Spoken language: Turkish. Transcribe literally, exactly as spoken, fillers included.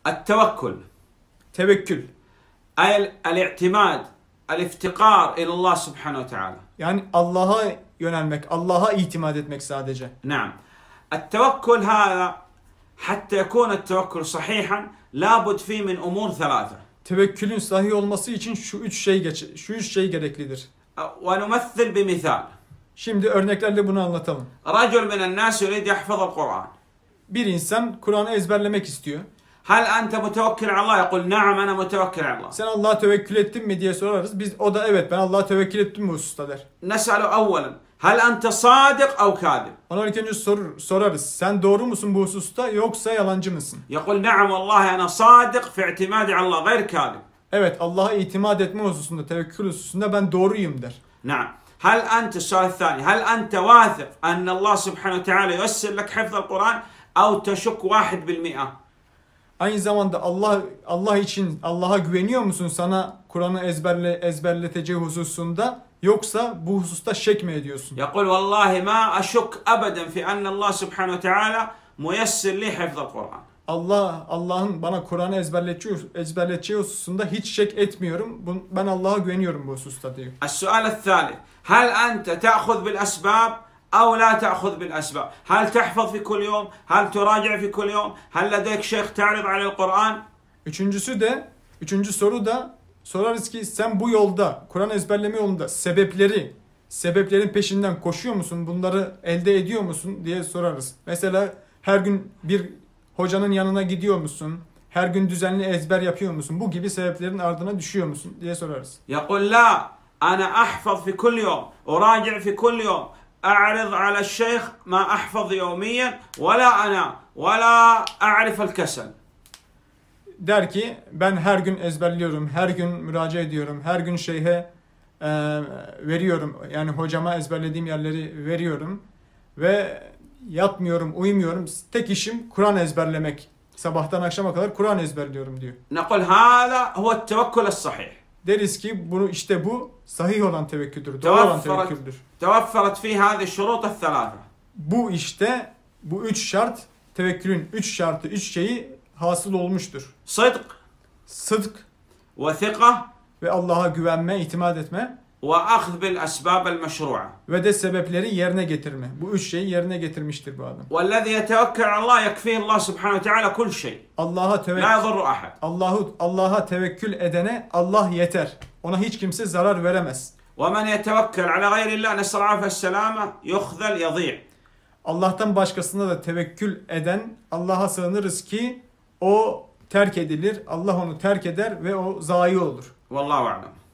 التوكل Tevekkül. أي الاعتماد الافتقار إلى الله سبحانه وتعالى. Yani Allah'a yönelmek, Allah'a itimat etmek sadece. نعم. التوكل هذا حتى يكون التوكل صحيحا لابد فيه من أمور ثلاثة. Tevekkülün sahih olması için şu üç şey geç, şu üç şey gereklidir. ونمثل بمثال. Şimdi örneklerle bunu anlatalım. رجل من الناس يريد يحفظ القرآن. Bir insan Kur'an'ı ezberlemek istiyor. هل أنت متوكل على الله؟ يقول نعم أنا متوكل على الله. Sen Allah'a tevekkül ettin mi diye sorarız. Biz o da evet ben Allah'a tevekkül ettim bu hususta der. نسأله أولا هل أنت صادق أو كاذب؟ Ona ilk önce sor, sorarız. Sen doğru musun bu hususta yoksa yalancı mısın? يقول نعم والله أنا صادق في اعتمادي على الله غير كاذب. Evet Allah'a itimat etme hususunda, tevekkül hususunda ben doğruyum der. نعم. هل أنت السؤال الثاني هل أنت واثق أن الله سبحانه وتعالى ييسر لك حفظ القرآن أو تشك واحد بالمئة؟ Aynı zamanda Allah Allah için Allah'a güveniyor musun sana Kur'an'ı ezberle ezberleteceği hususunda yoksa bu hususta şek mi ediyorsun? يقول والله ما أشك أبدا في أن الله سبحانه وتعالى ميسر لي حفظ القرآن. Allah Allah'ın bana Kur'an'ı ezberleteceği ezberleteceği hususunda hiç şek etmiyorum. Ben Allah'a güveniyorum bu hususta diyor. السؤال الثالث هل أنت تأخذ بالأسباب أو لا تأخذ بالأسباب؟ هل تحفظ في كل يوم؟ هل تراجع في كل يوم؟ هل لديك شيخ تعرض على القرآن؟ Üçüncüsü de üçüncü soru da sorarız ki sen bu yolda Kur'an ezberleme yolunda sebepleri sebeplerin peşinden koşuyor musun? Bunları elde ediyor musun diye sorarız. Mesela her gün bir hocanın yanına gidiyor musun? Her gün düzenli ezber yapıyor musun? Bu gibi sebeplerin ardına düşüyor musun diye sorarız. يقول لا أنا أحفظ في كل يوم أراجع في كل يوم أعرض على الشيخ ما أحفظ يوميا ولا أنا ولا أعرف الكسل. Der ki ben her gün ezberliyorum, her gün müracaat ediyorum, her gün şeyhe e, veriyorum. Yani hocama ezberlediğim yerleri veriyorum ve yatmıyorum, uyumuyorum. Tek işim Kur'an ezberlemek. Sabahtan akşama kadar Kur'an ezberliyorum diyor. نقول هذا هو التوكل الصحيح. Deriz ki bunu işte bu sahih olan tevekküldür, doğru olan tevekküldür. توفرت فيه هذه الشروط الثلاثة. Bu işte bu üç şart tevekkülün üç şartı, üç şeyi hasıl olmuştur. صدق Sıdk وثقة ve Allah'a güvenme, itimat etme وأخذ بالأسباب المشروعة. ve de sebepleri yerine getirme. Bu üç şeyi yerine getirmiştir bu adam. والذي يتوكل على الله يكفيه الله سبحانه وتعالى كل شيء. Allah'a لا tevekkül يضر أحد. Allah'ı Allah'a tevekkül edene Allah yeter. Ona hiç kimse zarar veremez. ومن يتوكل على غير الله نسأل الله السلامة يخذل يضيع. Allah'tan başkasına da tevekkül eden Allah'a sığınırız ki o terk edilir. Allah onu terk eder ve o zayi olur. والله أعلم.